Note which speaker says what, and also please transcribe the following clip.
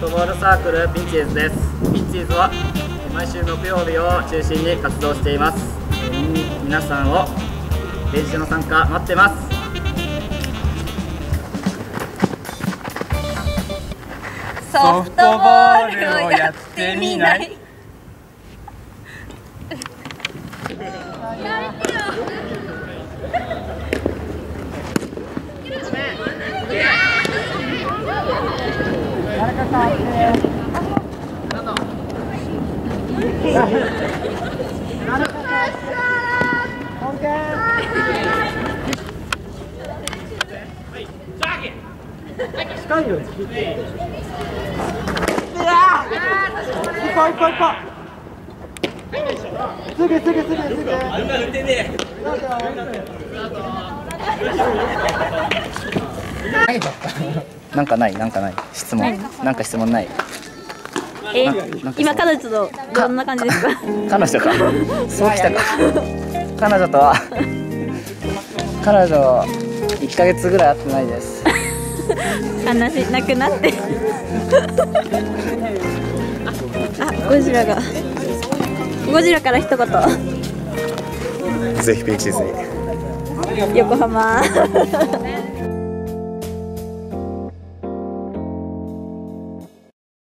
Speaker 1: フトボールサークルピンチーズです。ピンチーズは毎週木曜日を中心に活動しています。皆さんを練習の参加待ってます。
Speaker 2: ソフトボールをやってみない？誰か変わって。近いよ。すぐ。
Speaker 1: なんかない質問ない。
Speaker 3: 今彼女とどんな感じですか？
Speaker 1: 彼女か。そうきたか。彼女1ヶ月ぐらい会ってないです。
Speaker 3: 話なくなって。ゴジラから一言。
Speaker 1: ぜひピンチーズに。
Speaker 3: 横浜。